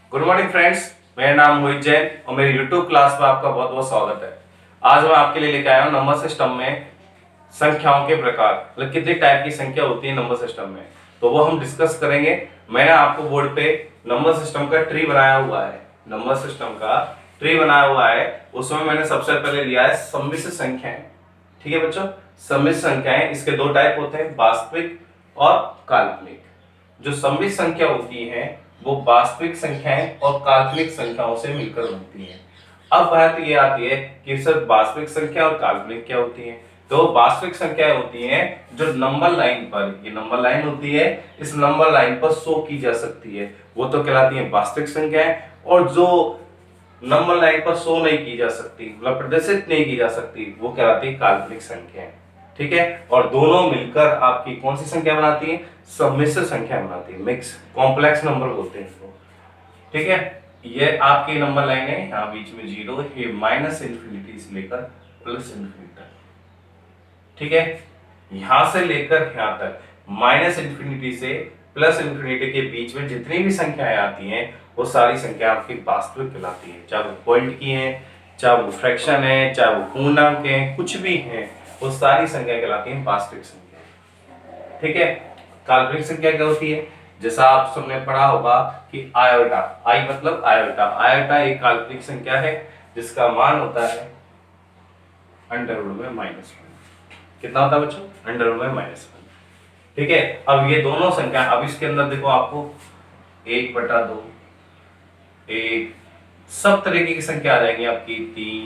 Good morning friends, मेरा नाम मोहित जैन और मेरी यूट्यूब क्लास में आपका बहुत बहुत स्वागत है। आज मैं आपके लिए लेकर आया हूं नंबर सिस्टम में संख्याओं के प्रकार, मतलब कितने टाइप की संख्या होती है नंबर सिस्टम में, तो वो हम डिस्कस करेंगे। मैंने आपको बोर्ड पे नंबर सिस्टम का ट्री बनाया हुआ है। नंबर सिस्टम का ट्री बनाया हुआ है, उसमें मैंने सबसे पहले लिया है सम्मिश्र संख्याएं। ठीक है बच्चों, सम्मिश्र संख्याएं इसके दो टाइप होते हैं, वास्तविक और काल्पनिक। जो सम्मिश्र संख्या होती है वो वास्तविक संख्याएं और काल्पनिक संख्याओं से मिलकर बनती है। अब बात ये आती है कि सिर्फ वास्तविक संख्या और काल्पनिक क्या होती है। तो वास्तविक संख्याएं होती हैं जो नंबर लाइन पर, ये नंबर लाइन होती है, इस नंबर लाइन पर शो की जा सकती है, वो तो कहलाती है वास्तविक संख्याएं। और जो नंबर लाइन पर शो नहीं की जा सकती, मतलब प्रदर्शित नहीं की जा सकती, वो कहलाती है काल्पनिक संख्याएं। ठीक है, और दोनों मिलकर आपकी कौन सी संख्या बनाती है? सम्मिश्र संख्या बनाती है, मिक्स कॉम्प्लेक्स नंबर बोलते हैं इसको। ठीक है, ये आपकी नंबर लाइन है, यहाँ बीच में जीरो, ये माइनस इंफिनिटी से लेकर प्लस इंफिनिटी तक। ठीक है, यहां से लेकर यहां तक माइनस इंफिनिटी से प्लस इंफिनिटी के बीच में जितनी भी संख्याएं आती हैं वो सारी संख्या आपकी वास्तविक कहलाती है, चाहे वो पॉइंट की है, चाहे वो फ्रैक्शन है, चाहे वो पूर्णांक है, कुछ भी है, वो सारी संख्या कहलाती है वास्तविक संख्या। ठीक है, काल्पनिक संख्या क्या होती है? जैसा आप सबने पढ़ा होगा कि आयोटा, आई मतलब आयोटा, आयोटा एक काल्पनिक संख्या है जिसका मान होता है अंडर रूट में -1। कितना होता है बच्चों? अंडर रूट में -1। ठीक है, अब ये दोनों संख्या, अब इसके अंदर देखो आपको 1/2, एक, सब तरीके की संख्या आ जाएंगी आपकी,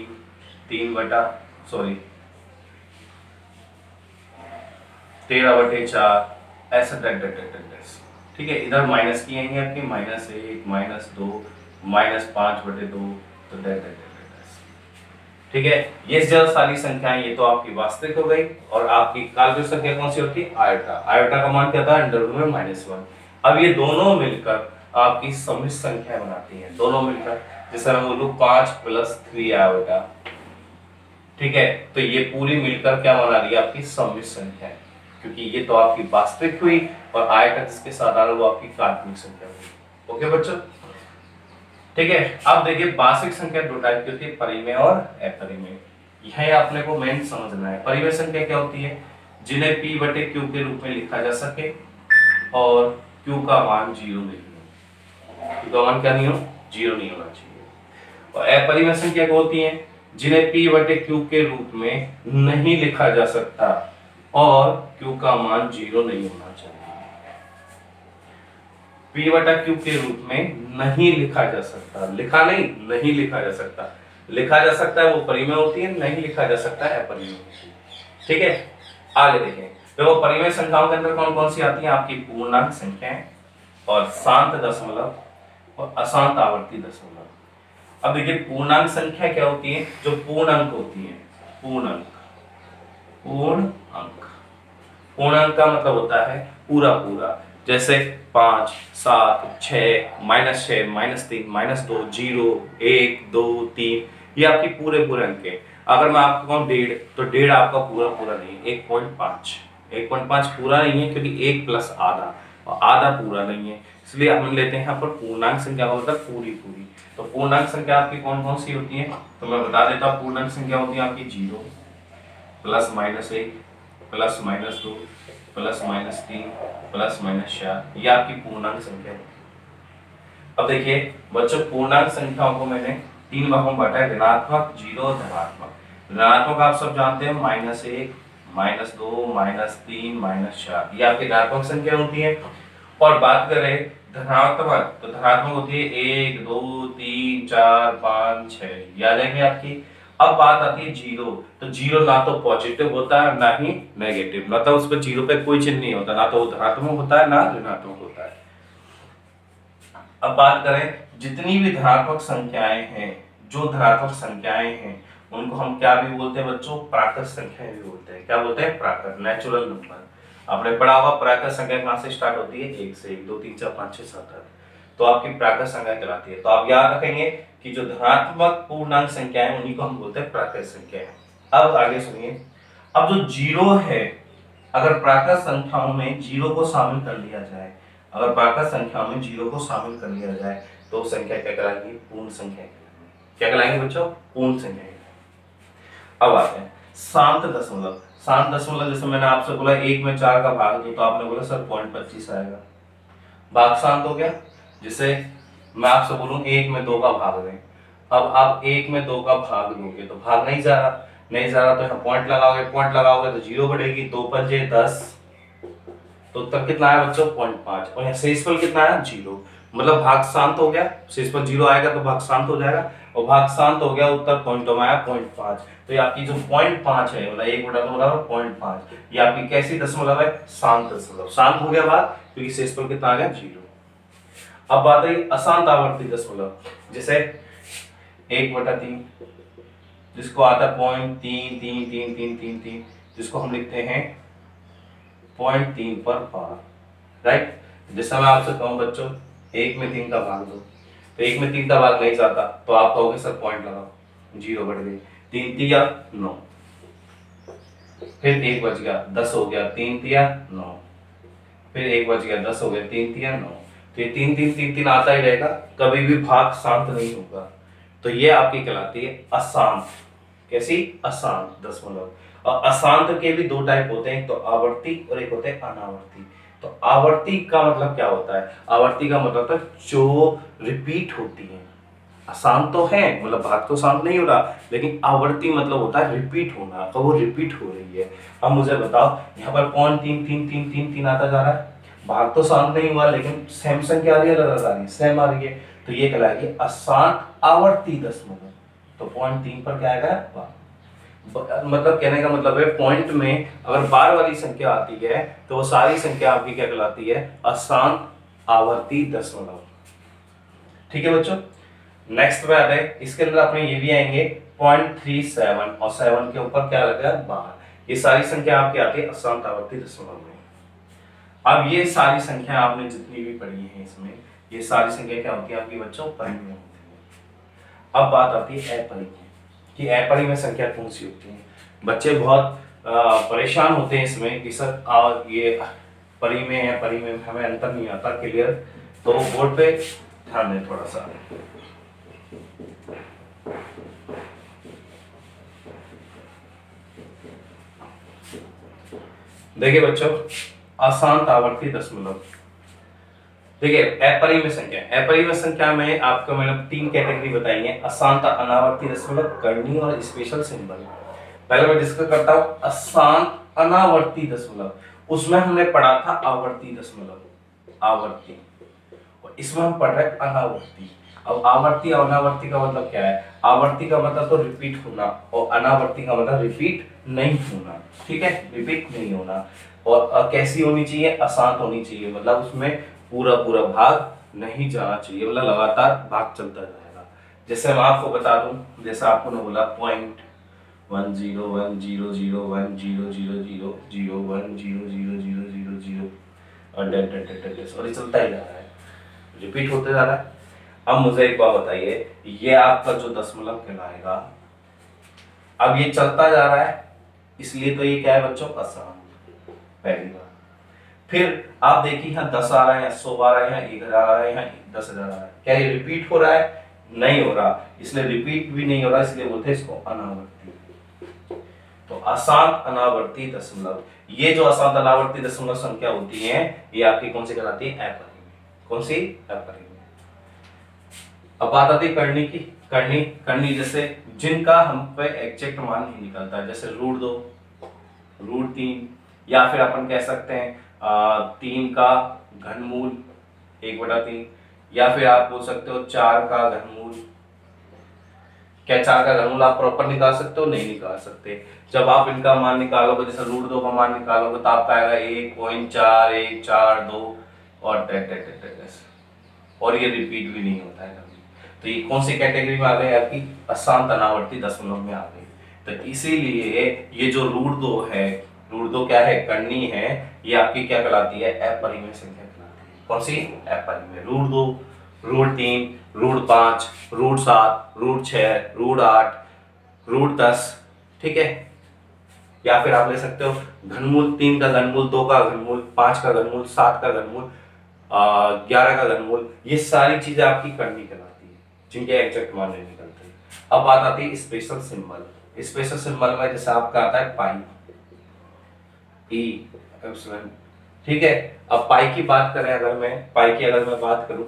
13/4, ऐसा ठीक है, इधर माइनस की आएंगे आपकी -1, -2, -5/2, तो ठीक है। ये जो सारी संख्याएं ये तो आपकी वास्तविक हो गई, और आपकी काल्पनिक संख्या कौन सी होती है? आयोटा। आयोटा का मान क्या था? अंडर रूट में -1। अब ये दोनों मिलकर आपकी सम्मिश्र संख्या बनाती हैं, दोनों मिलकर, जैसे मैं बोलूं 5 + 3 आयोटा। ठीक है, तो ये पूरी मिलकर क्या बना रही है? आपकी सम्मिश्र संख्या है, क्योंकि ये तो आपकी वास्तविक हुई और आयोटा जिसके साथ आ रहा वो आपकी काल्पनिक संख्या हुई। ओके बच्चों, ठीक है। अब देखिए वास्तविक संख्या दो टाइप की होती है, परिमेय और अपरिमेय। यह आपने को मेन समझना है। परिमेय संख्या क्या होती है? जिन्हें p/q के रूप में लिखा जा सके और q का मान 0 नहीं हो, q का मान क्या नहीं हो? 0 नहीं होना चाहिए। और अपरिमेय संख्या क्या होती है? जिन्हें p/q के रूप में नहीं लिखा जा सकता और q का मान 0 नहीं होना चाहिए। p/q के रूप में नहीं लिखा जा सकता, लिखा नहीं, नहीं लिखा जा सकता। लिखा जा सकता है वो परिमेय होती है, नहीं लिखा जा सकता है अपरिमेय होती है। ठीक है, आगे देखें। देखो परिमेय संख्याओं के अंदर कौन कौन सी आती है? आपकी पूर्णांक संख्याएं और शांत दशमलव और अशांत आवर्ती दशमलव। अब देखिए पूर्णांक संख्या क्या होती है? जो पूर्ण अंक होती है, पूर्ण अंक, पूर्ण अंक, पूर्ण अंक का मतलब होता है पूरा पूरा, जैसे 5, 7, 6, -6, -3, -2, 0, 1, 2, 3, ये आपके पूरे पूरे अंक है। अगर मैं आपको कहूँ 1.5, तो 1.5 आपका पूरा पूरा नहीं है, 1.5, 1.5 पूरा नहीं है, क्योंकि 1 + आधा, और आधा पूरा नहीं है, इसलिए हम लेते हैं यहाँ पर पूर्णांक संख्या का मतलब पूरी पूरी। तो पूर्णांक संख्या आपकी कौन कौन सी होती है? तो मैं बता देता हूँ। पूर्णांक संख्या होती है आपकी 0, +-1, +-2, +-3, +-4, ये आपकी पूर्णांक संख्या है। अब देखिए बच्चों, पूर्णांक संख्याओं को मैंने 3 भागों में बांटा है, ऋणात्मक, 0 और धनात्मक। ऋणात्मक आप सब जानते हैं, -1, -2, -3, -4, ये आपकी ऋणात्मक संख्या होती है। और बात करें धनात्मक, तो धनात्मक होती है 1, 2, 3, 4, 5, 6, ये आ जाएंगे आपकी। अब बात आती है 0, तो 0 ना तो पॉजिटिव होता है ना ही नेगेटिव, मतलब उस पर 0 पे कोई चिन्ह नहीं होता, ना तो वो धनात्मक होता है ना ऋणात्मक होता है। अब बात करें जितनी भी धनात्मक संख्याएं हैं, जो धनात्मक संख्याएं हैं उनको हम क्या भी बोलते हैं बच्चों? प्राकृत संख्याएं भी बोलते हैं। क्या बोलते हैं? प्राकृत, नेचुरल नंबर। आपने पढ़ा होगा प्राकृत संख्या कहां से स्टार्ट होती है? 1 से, 1, 2, 3, 4, 5, 6, 7, 8, तो आपकी प्राकृत संख्या कहलाती है। तो आप याद रखेंगे कि जो धनात्मक पूर्णांक संख्याएं उन्हीं को हम बोलते हैं प्राकृत संख्याएं। अब आगे सुनिए, अब जो 0 है, अगर प्राकृत संख्याओं में 0 को शामिल कर लिया जाए, अगर प्राकृत संख्या में 0 को शामिल कर लिया जाए तो संख्या क्या कहलाएगी? पूर्ण संख्या। क्या कहलाएंगे बच्चों? पूर्ण संख्या। अब आते हैं शांत दशमलव। शांत दशमलव जैसे मैंने आपसे बोला 1 में 4 का भाग दो, तो आपने बोला सर 0.25 आएगा, भाग शांत हो गया। जिसे मैं आपसे बोलूं 1 में 2 का भाग दें, अब आप 1 में 2 का भाग दोगे तो भाग नहीं जा रहा, नहीं जा रहा तो यहाँ पॉइंट लगाओगे, पॉइंट लगाओगे तो 0 बढ़ेगी, 2 पंजे 10, तो उत्तर कितना आया बच्चों? 0.5। और यहाँ शेषफल कितना आया? 0। मतलब भाग शांत हो गया, शेषफल 0 आएगा तो भाग शांत हो जाएगा, और भाग शांत हो गया, उत्तर पॉइंटों में आया 0.5। तो ये आपकी जो 0.5 है, मतलब 1/2 बराबर 0.5, ये आपकी कैसी दशमलव है? शांत दशमलव। शांत हो गया बात, क्योंकि शेषफल कितना आ गया? 0। अब बात है अशांत आवर्ती दशमलव, जैसे 1/3, जिसको आता है 0.333333, जिसको हम लिखते हैं 0.3 पर पार, राइट। जैसा मैं आपसे कहूं बच्चों 1 में 3 का भाग दो, तो 1 में 3 का भाग नहीं जाता, तो आप कहोगे सर पॉइंट लगाओ, 0 बढ़ गई, 3 तिया 9, फिर 1 बच गया, 10 हो गया, 3 तिया 9, फिर 1 बच गया, 10 हो गया, 3 तिया 9। तो ये 3 3 3 3 आता ही रहेगा, कभी भी भाग शांत नहीं होगा। तो ये आपकी कहलाती है अशांत। कैसी? अशांत दशमलव। और अशांत के भी 2 टाइप होते हैं, एक तो आवर्ती और एक होते हैं अनावर्ती। तो आवर्ती का मतलब क्या होता है? आवर्ती का मतलब है जो रिपीट होती है। अशांत तो है, मतलब भाग तो शांत नहीं हो रहा, लेकिन आवर्ती मतलब होता है रिपीट होना, तो वो रिपीट हो रही है। अब मुझे बताओ यहाँ पर 0.3333 आता जा रहा है, भाग तो शांत नहीं हुआ, लेकिन सेम संख्या आ रही है, अलग आ रही है, सेम आ रही है, तो ये कहलाएगी अशांत आवर्ती दशमलव। तो 0.3 पर क्या आएगा? भाग। मतलब कहने का मतलब है पॉइंट में अगर बार वाली संख्या आती है तो वो सारी संख्या आपकी क्या कहलाती है? अशांत आवर्ती दशमलव। ठीक है बच्चों, नेक्स्ट पे आते हैं, इसके अंदर अपने ये भी आएंगे 0.37 और 7 के ऊपर क्या लगा? बार। ये सारी संख्या आपकी आती है अशांत आवर्ती दशमलव में। अब ये सारी संख्या आपने जितनी भी पढ़ी है इसमें, ये सारी संख्या क्या होती है आपकी बच्चों? परिमेय होती है। अब बात आती है अपरिमेय, कि अपरिमेय संख्या कौन सी होती है। बच्चे बहुत परेशान होते हैं इसमें कि सर ये परिमेय है, परिमेय में हमें अंतर नहीं आता क्लियर, तो बोर्ड पे ध्यान दें थोड़ा सा। देखिए बच्चों, अशांत आवर्ती दशमलव, देखिए अपरिमेय संख्या, अपरिमेय संख्या में आपको मैंने 3 कैटेगरी बताई है, अशांत अनावर्ती दशमलव, कर्णीय और स्पेशल सिंबल। पहले मैं डिस्कस करता हूं अशांत अनावर्ती दशमलव। उसमें हमने पढ़ा था आवर्ती दशमलव, आवर्ती, और इसमें हम पढ़ रहे हैं अनावर्ती। अब आवर्ती और अनावर्ती का मतलब क्या है? आवर्ती का मतलब तो रिपीट होना, और अनावर्ती का मतलब रिपीट नहीं होना। ठीक है, रिपीट नहीं होना। और कैसी होनी चाहिए? अशांत होनी चाहिए, मतलब उसमें पूरा पूरा भाग नहीं जाना चाहिए, मतलब लगातार भाग चलता रहेगा। जैसे मैं आपको बता दूं, जैसे आपको ने बोला 0.101000010000010000 और डेट डेट डेट डेट और ये चलता ही जा रहा है, रिपीट होते जा रहा है। अब मुझे एक बात बताइए, ये आपका जो दशमलव कहलाएगा, अब ये चलता जा रहा है, इसलिए तो ये क्या है बच्चों? अशांत, पहली बार। फिर आप देखिए यहाँ 10 आ रहा है, 100 आ रहा है, यहाँ 1000 आ रहा है, यहाँ 10,000 आ रहा है, क्या ये रिपीट हो रहा है? नहीं हो रहा, इसलिए रिपीट भी नहीं हो रहा, इसलिए बोलते हैं इसको अनावर्ती। तो अशांत अनावर्ती दशमलव, ये जो अशांत अनावर्ती दशमलव संख्या होती है, ये आपकी कौन सी कहलाती है? अपरिमेय। कौन सी? अपरिमेय। अब बात आती है करनी की। करनी, करनी जैसे जिनका हम पे एग्जैक्ट मान नहीं निकलता, जैसे √2, √3, या फिर अपन कह सकते हैं 3 का घनमूल 1/3, या फिर आप बोल सकते हो 4 का घनमूल। क्या 4 का घनमूल आप प्रॉपर निकाल सकते हो? नहीं निकाल सकते। जब आप इनका मान निकालोगे, जैसे √2 का मान निकालोगे, तो आपका आएगा 1.4142 और और ये रिपीट भी नहीं होता है कभी। तो ये कौन सी कैटेगरी में आ गई? आपकी अशांत अनावर्ती दशमलव में आ गई। तो इसीलिए ये जो √2 है, √2 क्या है? कर्णी है, ये आपकी क्या कहलाती है? अपरिमेय संख्या कहलाती है। कौन सी? अपरिमेय। √2, √3, √5, √7, √6, √8, √10, ठीक है। या फिर आप ले सकते हो घनमूल, 3 का घनमूल, 2 का घनमूल, 5 का घनमूल, 7 का घनमूल, 11 का घनमूल, ये सारी चीजें आपकी करनी कहलाती है, जिनके एग्जैक्ट मान नहीं निकलते। अब बात आती है स्पेशल सिंबल। स्पेशल सिंबल में जैसे आपका आता है पाई, ई, एप्सिलॉन, ठीक है। अब पाई की बात करें, अगर मैं पाई की बात करूं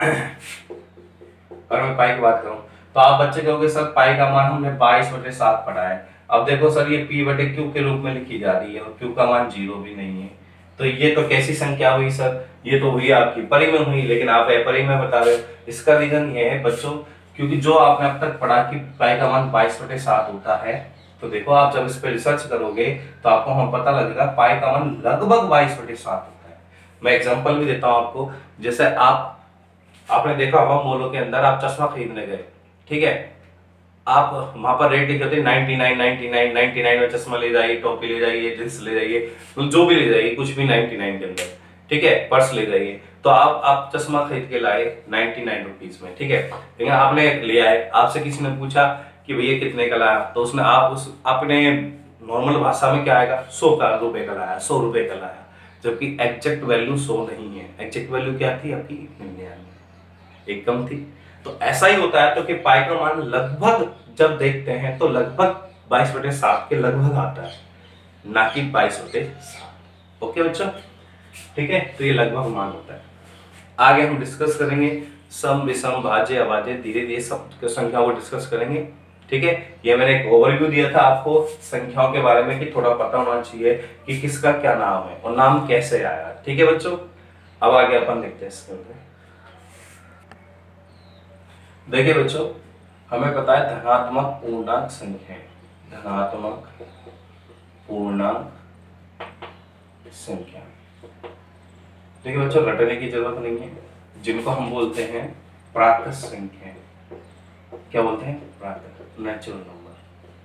अगर मैं पाई की बात करूं तो आप बच्चे कहोगे सर पाई का मान हमने 22/7 पढ़ा है। अब देखो सर ये p/q के रूप में लिखी जा रही है और q का मान 0 भी नहीं है, तो ये तो कैसी संख्या हुई सर? ये तो हुई आपकी परिमेय हुई, लेकिन आप अपरिमेय बता रहे हो। इसका रीजन ये है बच्चों, क्योंकि जो आपने अब तक पढ़ा कि पाई का मान 22/7 होता है, तो देखो आप जब इस पे रिसर्च करोगे तो आपको हम पता लगेगा पाई का मान लगभग 22/7 होता है। मैं एग्जांपल भी देता हूं आपको। जैसे आपने देखा होगा मॉलों के अंदर आप चश्मा खरीदने गए, ठीक है, आप वहां पर रेट लिखे होते हैं 99 99 99 में चश्मा ले जाइए, टोपी ले जाइए, जींस ले जाइए, तो जो भी ले जाइए, कुछ भी 99 के अंदर, ठीक है, पर्स ले जाइए। तो आप चश्मा खरीद के लाए 99 रुपीज में, ठीक है, लेकिन आपने लिया है, आपसे किसी ने पूछा कि भैया कितने का लाया, तो उसने आप उस अपने नॉर्मल भाषा में क्या आएगा, 100 का रुपए का लाया, 100 रुपए का लाया, जबकि एग्जैक्ट वैल्यू 100 नहीं है। एग्जैक्ट वैल्यू क्या थी आपकी? 99, एक कम थी। तो ऐसा ही होता है, तो कि पाई का मान लगभग जब देखते हैं तो लगभग 22/7 के लगभग आता है, ना कि 22/7। ओके बच्चों, ठीक है, तो ये लगभग मान होता है। आगे हम डिस्कस करेंगे सम विषम भाज्य अभाज्य, धीरे धीरे सब संख्याओं को डिस्कस करेंगे, ठीक है। ये मैंने एक ओवरव्यू दिया था आपको संख्याओं के बारे में कि थोड़ा पता होना चाहिए कि किसका क्या नाम है और नाम कैसे आया, ठीक है बच्चों। अब आगे अपन देखते हैं इसके अंदर। देखिए बच्चों, हमें पता है धनात्मक पूर्णांक संख्या, धनात्मक पूर्णांक संख्या। देखिए बच्चों, रटने की जरूरत नहीं है, जिनको हम बोलते हैं प्राकृत संख्या। क्या बोलते हैं? प्राकृत, नेचुरल नंबर।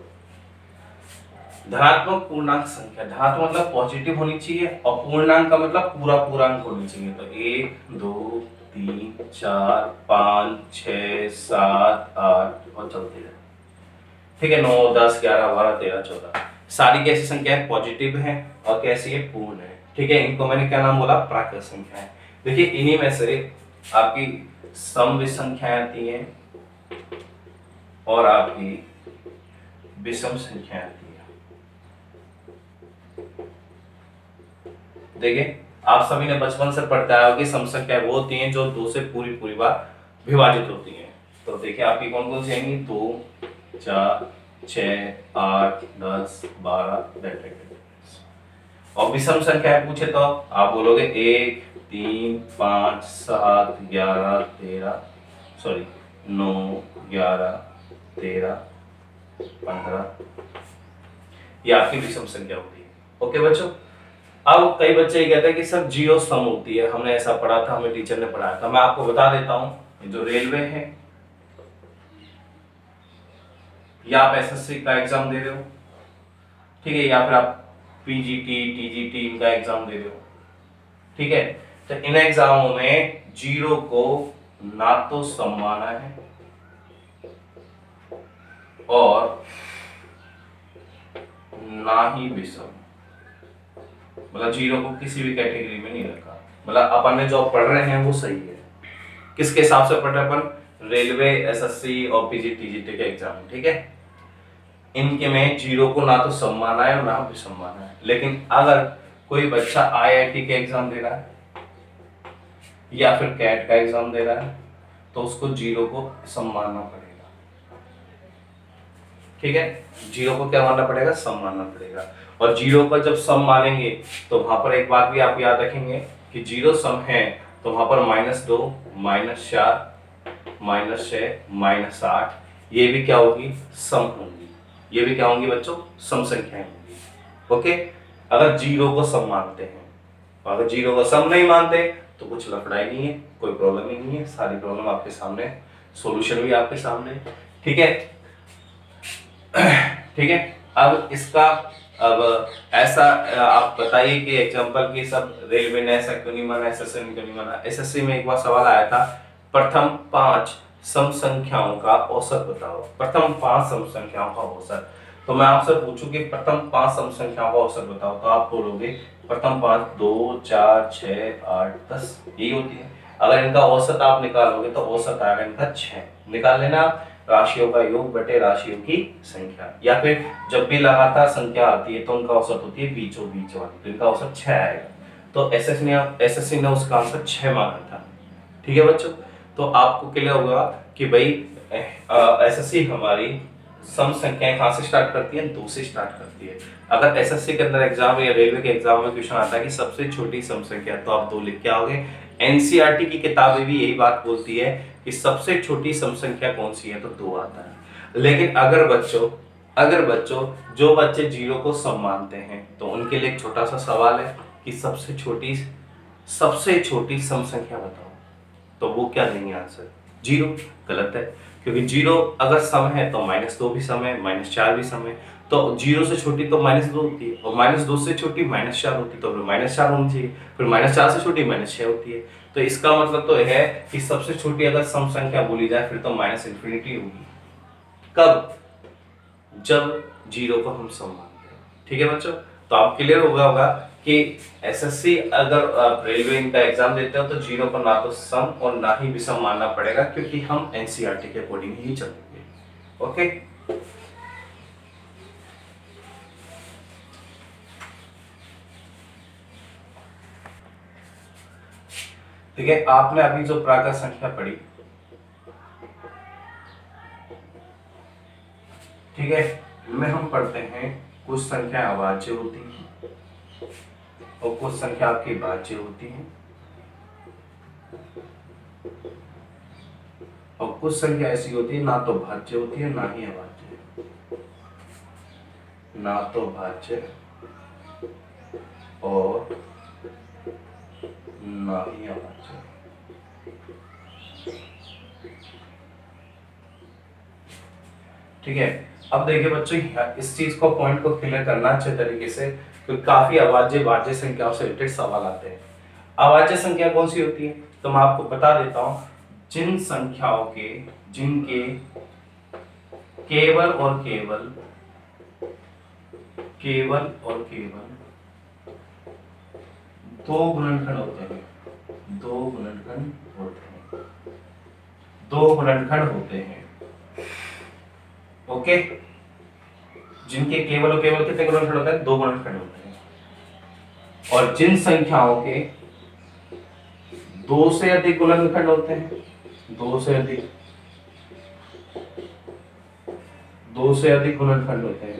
धनात्मक पूर्णांक संख्या, धनात्मक मतलब पॉजिटिव होनी चाहिए और पूर्णांक का मतलब पूरा पूर्णांक होनी चाहिए। तो 1 2 3 4 5 6 7 8 और चलते जाए, ठीक है, 9 10 11 12 13 14, सारी कैसी संख्या है? पॉजिटिव है और कैसी है? पूर्ण है, ठीक है। इनको मैंने क्या नाम बोला? प्राकृत संख्या है। देखिए इन्हीं में से आपकी सम संख्याएं आती हैं और आपकी विषम संख्याएं आती है। देखिए आप सभी ने बचपन से पढ़ता है कि सम संख्या वो होती हैं जो 2 से पूरी बार विभाजित होती हैं। तो देखिए आपकी कौन कौन सी आएंगी? 2 4 6 8 10 12 और विषम संख्या पूछे तो आप बोलोगे 1 3 5 7 11 13 9 11 13 15, ये आपकी विषम संख्या होती है। ओके बच्चों, अब कई बच्चे ये कहते हैं कि सर जीरो सम होती है, हमने ऐसा पढ़ा था, हमें टीचर ने पढ़ाया था। मैं आपको बता देता हूं, जो रेलवे है या आप एसएससी का एग्जाम दे रहे हो, ठीक है, या फिर आप पीजीटी टीजीटी इनका एग्जाम दे रहे हो, ठीक है, तो इन एग्जामों में जीरो को ना तो सम माना है और ना ही विषम, मतलब जीरो को किसी भी कैटेगरी में नहीं रखा। मतलब अपन ने जो पढ़ रहे हैं वो सही है। किसके हिसाब से पढ़ रहे हैं अपन? रेलवे, एसएससी और पीजीटी के एग्जाम, ठीक है। इनके में जीरो को ना तो सम माना है और ना विषम माना है। लेकिन अगर कोई बच्चा आईआईटी के एग्जाम दे रहा है या फिर कैट का एग्जाम दे रहा है तो उसको जीरो को सम मानना पड़ेगा, ठीक है। जीरो को क्या मानना पड़ेगा? सम मानना पड़ेगा। और जीरो का जब सम मानेंगे तो वहां पर एक बात भी आप याद रखेंगे कि जीरो सम है तो वहां पर -2 -4 -6 -8 ये भी क्या होगी? सम होंगी। ये भी क्या होंगी बच्चों? सम संख्याएं होंगी। ओके, अगर जीरो को सम मानते हैं, तो अगर जीरो को सम नहीं मानते तो कुछ लफड़ा ही नहीं है, कोई प्रॉब्लम ही नहीं है, सारी प्रॉब्लम आपके सामने, सॉल्यूशन भी आपके सामने, ठीक है। ठीक है, अब इसका अब ऐसा आप बताइए कि एग्जांपल की सब रेलवे ने ऐसा क्यों नहीं माना, एसएससी ने क्यों नहीं माना। एसएससी में एक बार सवाल आया था, प्रथम 5 सम संख्याओं का औसत बताओ, प्रथम 5 सम संख्याओं का औसत। तो मैं आपसे पूछूं कि प्रथम 5 सम संख्याओं का औसत बताओ, तो आप बोलोगे प्रथम 5 2 4 6 8 10 यही होती है। अगर इनका औसत आप निकालोगे तो औसत आएगा इनका 6। निकाल लेना राशियों का योग बटे राशियों की संख्या, या फिर जब भी लगातार संख्या आती है तो उनका औसत होती है बीचों बीच वाली, तो इनका औसत 6 आएगा। तो एसएससी ने उसका आंसर 6 मांगा था। ठीक है बच्चों, तो आपको क्लियर होगा कि भाई एसएससी हमारी सम संख्याएं कहां से स्टार्ट करती है, 2 से स्टार्ट करती है। अगर एसएससी के अंदर एग्जाम या रेलवे के एग्जाम में क्वेश्चन आता है कि सबसे छोटी सम संख्या, तो आप 2 लिख के आओगे। एनसीईआरटी की किताबें भी यही बात बोलती है कि सबसे छोटी सम संख्या कौन सी है, तो 2 आता है। लेकिन अगर बच्चों जो बच्चे 0 को सम मानते हैं तो उनके लिए एक छोटा सा सवाल है कि सबसे छोटी सम संख्या बताओ, तो वो क्या देंगे आंसर, 0। गलत है, क्योंकि 0 अगर सम है तो -2 भी सम है, -4 भी सम है, तो 0 से छोटी तो -2 होती है, और -2 से छोटी -4 होती है, तो फिर -4 होनी चाहिए, फिर -4 से छोटी -6 होती है। तो इसका मतलब तो है कि सबसे छोटी अगर सम संख्या बोली जाए फिर तो -इंफिनिटी होगी। कब, जब 0 को हम सम मानते हैं। ठीक है बच्चों, तो आप क्लियर होगा कि एसएससी अगर रेलवे का एग्जाम देते हो तो 0 को ना तो सम और ना ही विषम मानना पड़ेगा, क्योंकि हम एनसीईआरटी के अकॉर्डिंग ही चलेंगे। ओके, ठीक है। आपने अभी जो प्राकृत संख्या पढ़ी, ठीक है, इनमें हम पढ़ते हैं कुछ संख्या अभाज्य होती है और कुछ संख्या आपकी भाज्य होती है, और कुछ संख्या ऐसी होती है ना तो भाज्य होती है ना ही अभाज्य, ना तो भाज्य और ना ही अभाज्य। ठीक है, अब देखिए बच्चों, इस चीज को पॉइंट को क्लियर करना अच्छे तरीके से, क्योंकि काफी अभाज्य भाज्य संख्याओं से रिलेटेड सवाल आते हैं। अभाज्य संख्या कौन सी होती है, तो मैं आपको बता देता हूं, जिन संख्याओं के जिनके केवल और केवल दो गुणनखंड होते हैं, दो गुणनखंड होते हैं। ओके, जिनके केवल और केवल कितने गुणनखंड होते हैं, 2 गुणनखंड होते हैं। और जिन संख्याओं के 2 से अधिक गुणनखंड होते हैं, 2 से अधिक गुणनखंड होते हैं,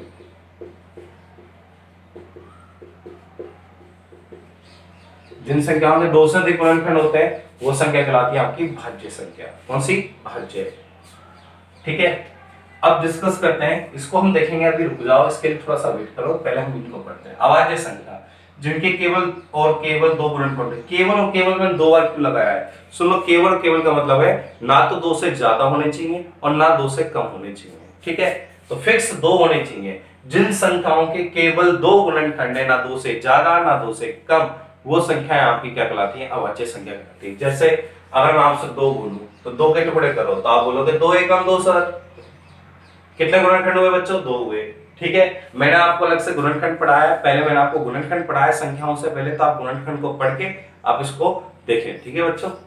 जिन संख्याओं के 2 से अधिक गुणनखंड होते हैं वो संख्या कहलाती है आपकी भाज्य संख्या। कौन सी, भाज्य। ठीक है, अब डिस्कस करते हैं, इसको हम देखेंगे, अभी रुक जाओ, इसके लिए थोड़ा सा वेट करो, पहले हम इनको पढ़ते हैं। अभाज्य संख्या जिनके केवल और केवल 2 गुणनखंड है। केवल और केवल में 2 बार क्यों लगाया है, सुन लो, केवल और केवल का मतलब है ना तो 2 से ज्यादा होने चाहिए और ना 2 से कम होने चाहिए। ठीक है, तो फिक्स 2 होने चाहिए। जिन संख्याओं के केवल 2 गुणनखंड है, ना 2 से ज्यादा ना 2 से कम, वो संख्याएं आपकी क्या कहलाती है, अभाज्य संख्या कहलाती है। जैसे अगर मैं आपसे 2 बोलूं तो 2 के टुकड़े करो, तो आप बोलोगे 2 एकम 2 सर। कितने गुणनखंड हुए बच्चों, 2 हुए। ठीक है, मैंने आपको अलग से गुणनखंड पढ़ाया, पहले मैंने आपको गुणनखंड पढ़ाया संख्याओं से पहले, तो आप गुणनखंड को पढ़ के आप इसको देखें। ठीक है बच्चों,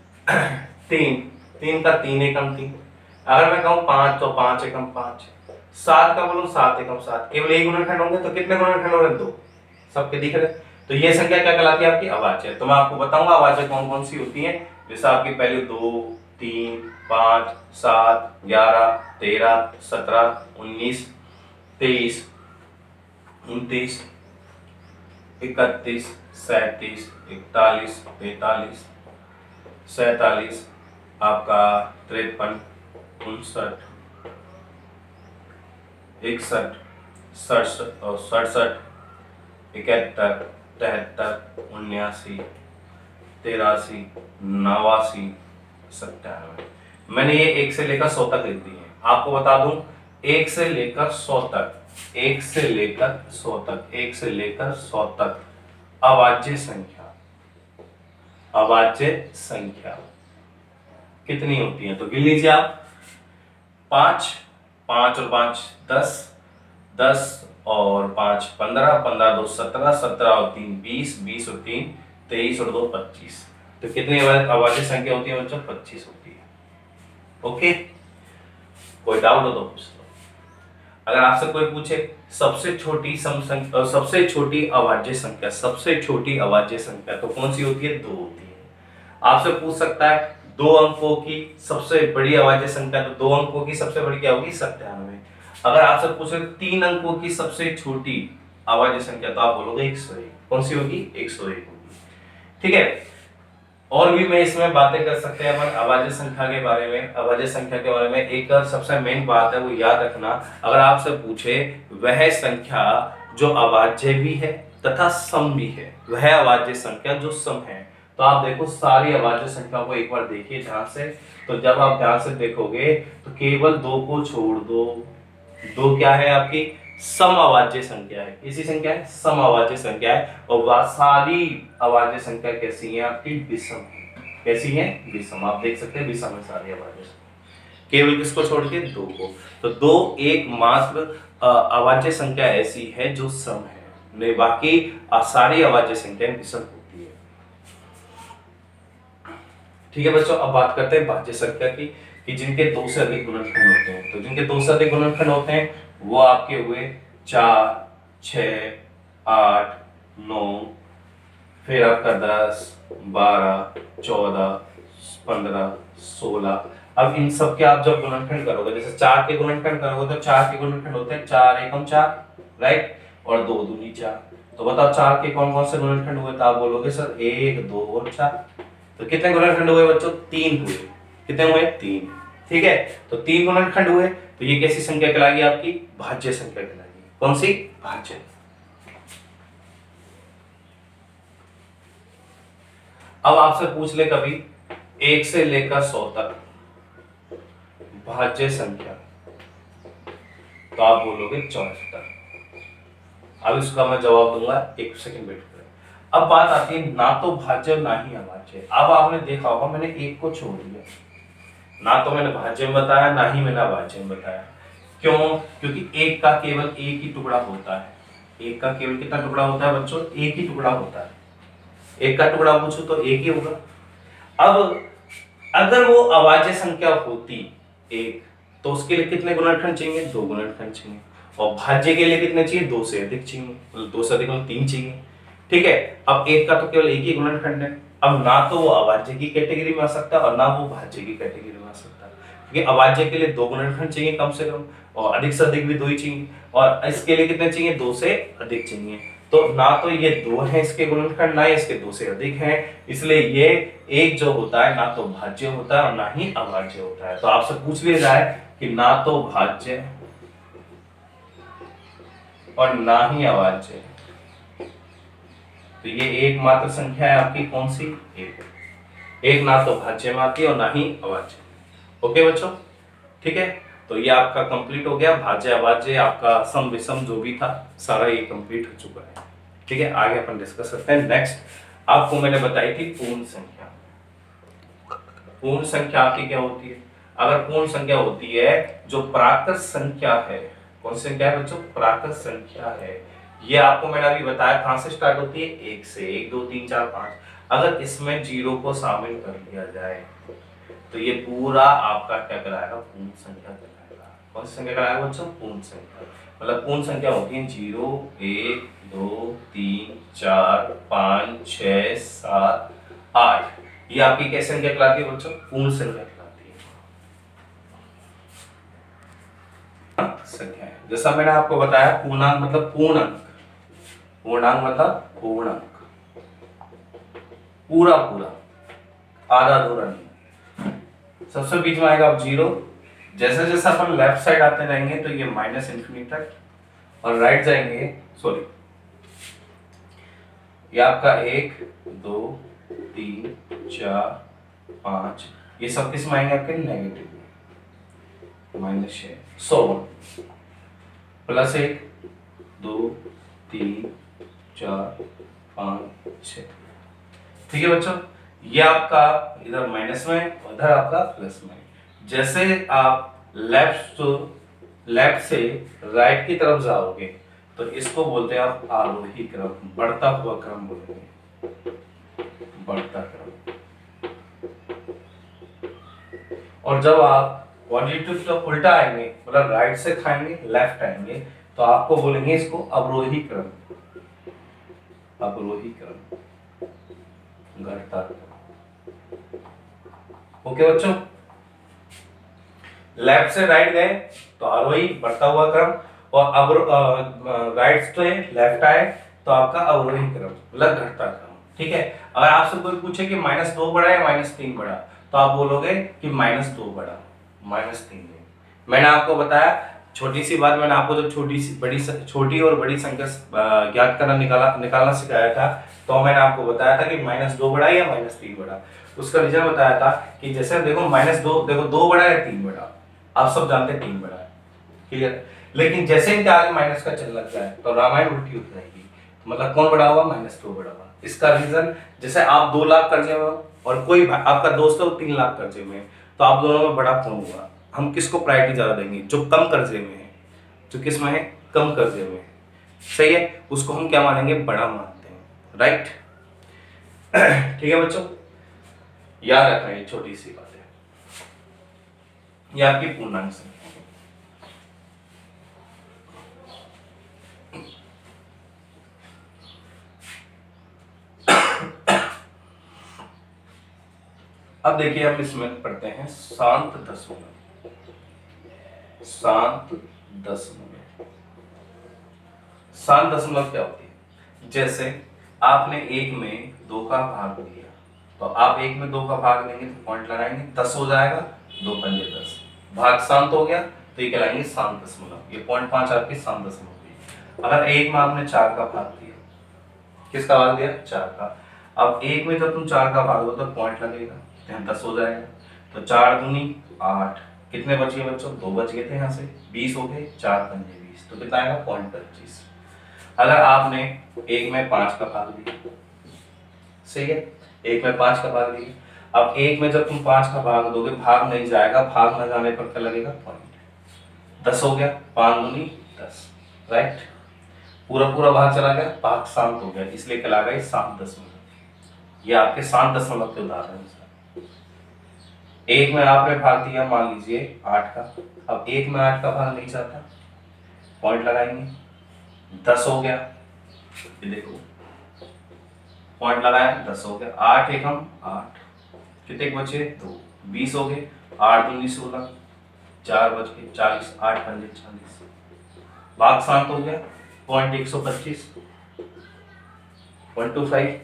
3 का 3 एकम 3, अगर मैं कहूं 5 तो 5 एकम 5, 7 का बोलूं 7 एकम 7, केवल एक गुणनखंड होंगे, तो कितने गुणनखंड हो रहे हैं, 2। सबके दिख रहे, तो ये संख्या क्या कहलाती है, आपकी अभाज्य। तो मैं आपको बताऊंगा अभाज्य कौन कौन सी होती है। जैसे आपकी पहले 2 3 5 7 11 13 17 19 23 29 31 37 41 42 47 आपका 53 59 61 67 और 67 71 73 79 83 89 97। मैंने ये 1 से लेकर 100 तक लिख दी है। आपको बता दूं, 1 से लेकर 100 तक, 1 से लेकर 100 तक, 1 से लेकर 100 तक अभाज्य संख्या कितनी होती है, तो गिन लीजिए आप। 5 5 और 5 10, 10 और 5 15, 15 2 17, 17 और 3 20, 20 और 3 23 और 2 25। तो कितनी अभाज्य संख्या होती है बच्चों? 25 होती है। ओके, कोई डाउट हो तो पूछ लो। अगर आपसे कोई पूछे सबसे छोटी सम संख्या, सबसे छोटी अभाज्य संख्या, सबसे छोटी अभाज्य संख्या तो कौन सी होती है? 2 होती है। आपसे पूछ सकता है 2 अंकों की सबसे बड़ी अभाज्य संख्या, तो 2 अंकों की सबसे बड़ी क्या होगी? 97। अगर आपसे पूछे 3 अंकों की सबसे छोटी अभाज्य संख्या, तो आप बोलोगे 101। कौन सी होगी? 101 होगी। ठीक है, और भी मैं इसमें बातें कर सकते हैं अपन अभाज्य संख्या के बारे में। अभाज्य संख्या के बारे में एक सबसे मेन बात है वो याद रखना, अगर आपसे पूछे वह संख्या जो अभाज्य भी है तथा सम भी है, वह अभाज्य संख्या जो सम है, तो आप देखो सारी अभाज्य संख्या को एक बार देखिए ध्यान से। तो जब आप ध्यान से देखोगे तो केवल 2 को छोड़ दो, 2 क्या है आपकी? सम अभाज्य संख्या है। किसी संख्या है? सम अभाज्य संख्या है। और सारी अभाज्य संख्या कैसी है आपकी? विषम है। कैसी है? विषम। आप देख सकते हैं विषम है सारी अभाज्य संख्या, केवल किसको छोड़ के? 2 को। तो 2 एकमात्र अभाज्य संख्या ऐसी है जो सम है, नहीं बाकी सारी अभाज्य संख्या विषम होती है। ठीक है बच्चों, अब बात करते हैं भाज्य संख्या की, कि जिनके 2 से अधिक गुणनखंड होते हैं। तो जिनके 2 से अधिक गुणनखंड होते हैं वो आपके हुए 4, 6, 8, 9, फिर आपका 10, 12, 14, 15, 16। अब इन सब के आप जब गुणनखंड करोगे, जैसे 4 के गुणनखंड करोगे तो 4 के गुणनखंड होते हैं 4 एकम 4, राइट, और 2 दूनी 4। तो बताओ 4 के कौन कौन से गुणनखंड हुए? तो आप बोलोगे सर 1, 2 और 4। तो कितने गुणनखंड हुए बच्चों? 3 हुए। कितने हुए? 3। ठीक है, तो 3 गुणनखंड हुए, तो ये कैसी संख्या कहलाएगी आपकी? भाज्य संख्या कहलाएगी। कौन सी? भाज्य। अब आपसे पूछ ले कभी 1 से लेकर 100 तक भाज्य संख्या, तो आप बोलोगे 74। अब इसका मैं जवाब दूंगा, 1 सेकंड वेट करें। अब बात आती है ना तो भाज्य ना ही अभाज्य। अब आपने देखा होगा मैंने 1 को छोड़ दिया, ना तो मैंने भाज्य में बताया ना ही मैंने अभाज्य में बताया। क्यों? क्योंकि 1 का केवल एक ही टुकड़ा होता है। 1 का केवल कितना टुकड़ा होता है बच्चों? एक ही टुकड़ा होता है। 1 का टुकड़ा पूछो तो 1 ही होगा। अब अगर वो अभाज्य संख्या होती 1, तो उसके लिए कितने गुणनखंड चाहिए? 2 गुणनखंड चाहिए। और भाज्य के लिए कितने चाहिए? 2 से अधिक चाहिए, मतलब 2 से अधिक मतलब 3 चाहिए। ठीक है, अब 1 का तो केवल एक ही गुणनखंड है। अब ना तो वो अभाज्य की कैटेगरी में आ सकता है और ना वो भाज्य की कैटेगरी में आ सकता है, क्योंकि अभाज्य के लिए 2 गुणनखंड चाहिए कम से कम, और अधिक से अधिक भी 2 ही चाहिए, और इसके लिए कितने चाहिए? 2 से अधिक चाहिए। तो ना तो ये 2 है इसके गुणनखंड, ना इसके 2 से अधिक हैं, इसलिए ये एक जो होता है ना तो भाज्य होता है और ना ही अभाज्य होता है। तो आपसे पूछ लिया जाए कि ना तो भाज्य और ना ही अभाज्य, तो ये एकमात्र संख्या है आपकी कौन सी? 1 ना तो भाज्य में आती है और ना ही अभाज्य। ओके बच्चों, ठीक है, तो ये आपका कंप्लीट हो गया। भाज्य अभाज्य आपका सम विषम जो भी था सारा ये कंप्लीट हो चुका है। ठीक है, आगे अपन डिस्कस करते हैं। नेक्स्ट आपको मैंने बताई थी पूर्ण संख्या। पूर्ण संख्या आपकी क्या होती है? अगर पूर्ण संख्या होती है जो प्राकृत संख्या है, कौन सी संख्या है बच्चों? प्राकृत संख्या है। ये आपको मैंने अभी बताया कहां से स्टार्ट होती है? 1 से, 1 2 3 4 5। अगर इसमें 0 को शामिल कर लिया जाए तो ये पूरा आपका क्या कहलाएगा? पूर्ण संख्या कहलाएगा। कौन सी संख्या कहलाएगा बच्चों? पूर्ण संख्या। मतलब पूर्ण संख्या होती है 0 1 2 3 4 5 6 7 8। ये आपकी कैसी संख्या कहलाती है बच्चों? पूर्ण संख्या कहलाती है। संख्या है, जैसा मैंने आपको बताया पूर्णांक मतलब पूर्ण अंक, पूर्णांक मतलब पूर्ण अंक, पूरा पूरा, आधा अधूरा नहीं। सबसे बीच में आएगा अब 0। जैसे जैसे अपन लेफ्ट साइड आते रहेंगे तो ये माइनस इंफिनिटी तक, और राइट जाएंगे, सॉरी, ये आपका 1 2 3 4 5, ये सब किस में आएंगे आपके? नेगेटिव, -6 100 +1 2 3 4 5 6। ठीक है बच्चों, ये आपका इधर माइनस में, उधर आपका प्लस में। जैसे आप लेफ्ट से राइट की तरफ जाओगे तो इसको बोलते हैं आप आरोही क्रम, बढ़ता हुआ क्रम बोलेंगे, बढ़ता क्रम। और जब आप पॉजिटिव तो उल्टा आएंगे, मतलब राइट से खाएंगे लेफ्ट आएंगे, तो आपको बोलेंगे इसको अवरोही क्रम, अवरोही क्रम, घटता क्रम। ओके बच्चों, लेफ्ट से राइट गए तो आरोही बढ़ता हुआ क्रम, और अब राइट से लेफ्ट आए तो आपका अवरोही क्रम मतलब घटता क्रम। ठीक है, अगर आपसे कोई पूछे कि -2 बड़ा या -3 बड़ा, तो आप बोलोगे कि -2 बड़ा, -3 नहीं। मैंने आपको बताया छोटी सी बात, मैंने आपको जब छोटी और बड़ी संख्या ज्ञात करना निकालना सिखाया था, तो मैंने आपको बताया था कि -2 बड़ा या -3 बड़ा। उसका रीजन बताया था कि जैसे देखो -2, देखो 2 बड़ा या 3 बड़ा, आप सब जानते हैं 3 बड़ा है, क्लियर। लेकिन जैसे इनके आगे माइनस का चिन्ह लग जाए तो रामायण उल्टी हो जाएगी, मतलब कौन बड़ा हुआ? -2 बड़ा हुआ। इसका रीजन, जैसे आप 2 लाख कर्जे में और कोई आपका दोस्त है 3 लाख कर्जे में, तो आप दोनों में बड़ा कौन हुआ? हम किसको प्रायोरिटी ज्यादा देंगे? जो कम कर्जे में है, जो किस में है? कम कर्जे में है, सही है, उसको हम क्या मानेंगे? बड़ा मानते हैं, राइट। ठीक है बच्चों, याद रखना ये छोटी सी बात है, ये आपकी पूर्णांक संख्या। अब देखिए हम इसमें पढ़ते हैं शांत दशमलव, शांत दशमलव। शांत दशमलव क्या होती है? जैसे आपने 1 में 2 का भाग दिया, तो आप 1 में 2 का भाग लेंगे तो पॉइंट लगाएंगे, 10 हो जाएगा, 2 पंजे 10, भाग शांत हो गया, तो ये कहलाएंगे शांत दशमलव। ये 0.5 आपकी शांत दशमलव हुई। अगर 1 में आपने 4 का भाग दिया, किसका भाग दिया? 4 का। अब 1 में जब तुम 4 का भाग दो तो पॉइंट लगेगा, यहाँ 10 हो जाएगा, तो 4 दूनी 8, कितने बच गए बच्चों? 2 बच गए थे, यहाँ से 20 हो गए, 4 पंजे 20, तो कितना आएगा? 0.25। अगर आपने 1 में 5 का भाग दिया, सही है, 1 में 5 का भाग दिया, अब 1 में जब तुम 5 का भाग दोगे, भाग नहीं जाएगा, भाग न जाने पर क्या लगेगा? पॉइंट। 10 हो गया, 5 दूनी 10, राइट, पूरा पूरा भाग चला गया, भाग शांत हो गया, इसलिए कहला गया शांत दशमलव। ये आपके शांत दशमलव के उदाहरण है। 1 में आपने भाग दिया मान लीजिए 8 का, अब 1 में 8 का भाग नहीं जाता, पॉइंट लगाएंगे, 10 हो गया, ये देखो पॉइंट लगाया, 10 हो गया, 8 एकम 8, कितने बचे? 2, 20 हो गए, 8 दूनी 16, 4 बच गए, 40, 8 पंजे 40, भाग शांत हो गया, पॉइंट 125, 125।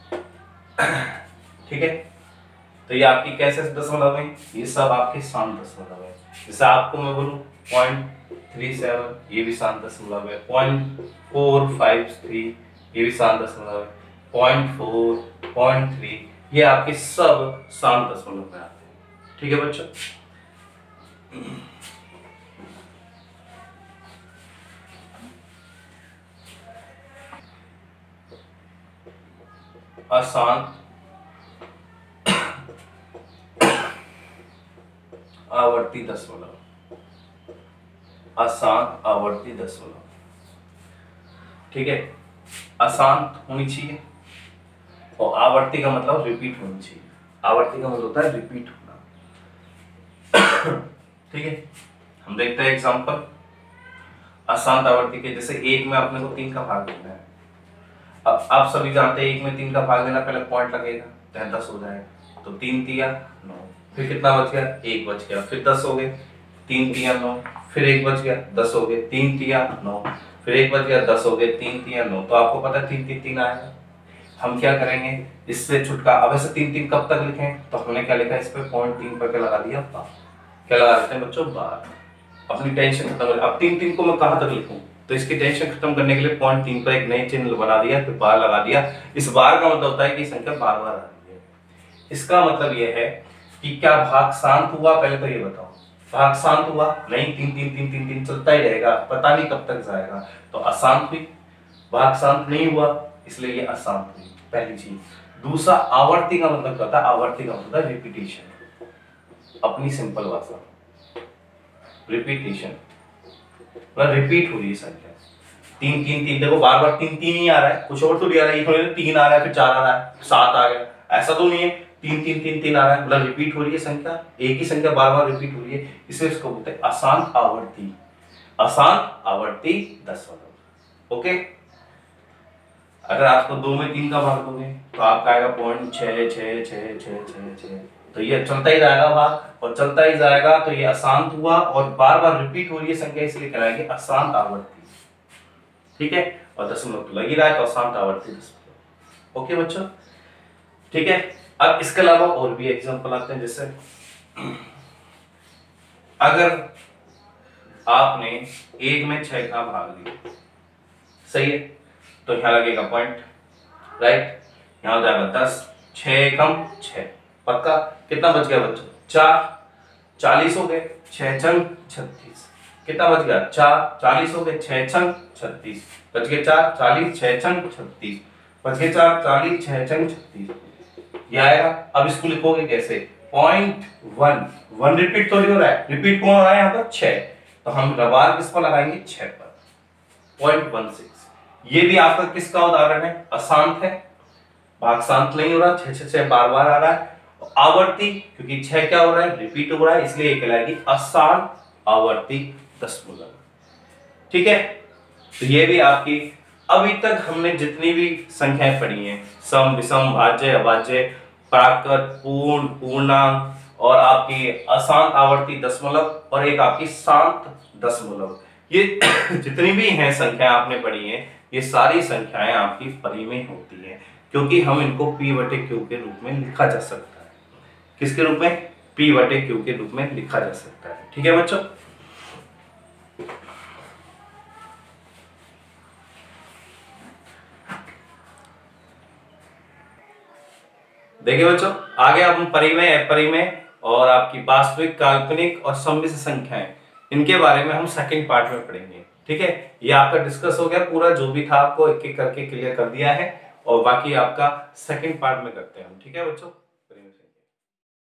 ठीक है, तो ये आपकी कैसे दशमलव है? ये सब आपके शांत दशमलव है। जैसे आपको मैं बोलूं 0.37, ये भी शांत दशमलव है, 0.453, ये भी शांत दशमलव है, 0.4, 0.3, ये आपके सब शांत दशमलव में आते हैं। ठीक है बच्चों, अशांत आवर्ती दशमलव, अशांत आवर्ती दशमलव। ठीक है, अशांत होनी चाहिए और आवर्ती का मतलब रिपीट होनी चाहिए। आवर्ती का मतलब होता है रिपीट होना। ठीक है, हम देखते हैं एग्जांपल अशांत आवर्ती के। जैसे 1 में अपने को 3 का भाग देना है, अब आप सभी जानते हैं 1 में 3 का भाग देना, पहले पॉइंट लगेगा, तो 10 हो जाएगा, तो 3 तिया 9, फिर कितना बच गया? 1 बच गया, फिर 10 हो गए, 3 तिया 9, फिर 1 बच गया, 10 हो गए, 3 तिया 9, फिर 1 बच गया, 10 हो गए, 3 तिया 9। तो आपको पता है 3 3 3 आएगा। हम क्या करेंगे इससे छुटकारा? अब ऐसे 3 3 कब तक लिखें? तो हमने क्या लिखा इस पे? 0.3 पर क्या लगा दिया? बार। क्या लगा देते हैं बच्चों? बार। अपनी टेंशन खत्म कर। अब 3 3 को मैं कहां तक लिखूं? तो इसकी टेंशन खत्म करने के लिए 0.3 पर एक नई चिन्ह बना दिया, फिर बार लगा दिया। इस बार का मतलब होता है कि संख्या बार बार आ रही है। इसका मतलब यह है कि क्या भाग शांत हुआ? पहले तो ये बताओ, भाग शांत हुआ? नहीं, 3 3 3 3 3 चलता ही रहेगा, पता नहीं कब तक जाएगा। तो अशांत हुई, भाग शांत नहीं हुआ, इसलिए ये अशांत हुई, पहली चीज। दूसरा, आवर्ती का मतलब क्या होता है? आवर्ती का मतलब रिपीटेशन। अपनी सिंपल भाषा, रिपीटेशन मतलब रिपीट हो रही है संख्या। तीन तीन तीन, देखो बार बार तीन तीन ही आ रहा है, कुछ और तो नहीं आ रहा है, ये थोड़ी ना तीन आ रहा है फिर चार आ रहा है 7 आ गया, ऐसा तो नहीं है। तीन तीन तीन तीन आ रहा है, मतलब रिपीट हो रही है संख्या, एक ही संख्या बार बार रिपीट हो रही है, इसलिए इसको बोलते हैं अशांत आवर्ती, अशांत आवर्ती दशमलव। ओके, अगर आपको 2 में 3 का भाग दोगे तो आपका आएगा 0.66666, तो ये चलता ही जाएगा भाग और चलता ही जाएगा, तो ये अशांत हुआ और बार बार रिपीट हो रही है संख्या, इसलिए कहलाएगी अशांत आवर्ती। ठीक है, और दशमलव तो लग ही रहा है, तो अशांत आवर्ती दशमलव। ओके बच्चों, ठीक है। अब इसके अलावा और भी एग्जांपल आते हैं, जैसे अगर आपने 1 में 6 का भाग लिया, सही है, तो यहां लगेगा पॉइंट, राइट, यहां हो जाएगा 10, 6 एकम 6, पक्का। कितना बच गया बच्चों? 4, 40 हो गए, 6 छंग 36, कितना बच गया? 4, 40 हो गए, 6 छंग 36, बच गए 4, 40, 6 छंग 36, बच गए 4, 40, 6 छंग 36, ये आएगा। अब इसको लिखोगे कैसे? 0.1 रिपीट तो नहीं हो रहा है, रिपीट कौन हो रहा है यहाँ पर? 6, तो हम रबार किस पर लगाएंगे? 6 पर, 0.16। ये भी आपका किसका उदाहरण है? अशांत है, भाग शांत नहीं हो रहा, 6 6 6 बार बार आ रहा है। आवर्ती, क्योंकि 6 क्या हो रहा है? रिपीट हो रहा है, इसलिए ये कहलाएगी अशांत आवर्ती दशमलव। ठीक है, तो ये भी आपकी, अभी तक हमने जितनी भी संख्याएं पढ़ी हैं, सम विषम भाज्य अभाज्य प्राकृत पूर्ण पूर्णांक और आपकी अशांत आवर्ती दशमलव और एक आपकी शांत दशमलव, ये जितनी भी हैं संख्याएं आपने पढ़ी हैं, ये सारी संख्याएं आपकी परिमेय होती हैं, क्योंकि हम इनको p/q के रूप में लिखा जा सकता है। किसके रूप में? p/q के रूप में लिखा जा सकता है। ठीक है बच्चों, देखिए बच्चों, आगे आप परिमेय अपरिमेय और आपकी वास्तविक काल्पनिक और सम्मिश्र संख्याएं, इनके बारे में हम सेकंड पार्ट में पढ़ेंगे। ठीक है, ये आपका डिस्कस हो गया पूरा, जो भी था आपको एक एक करके क्लियर कर दिया है, और बाकी आपका सेकंड पार्ट में करते हैं हम। ठीक है बच्चों।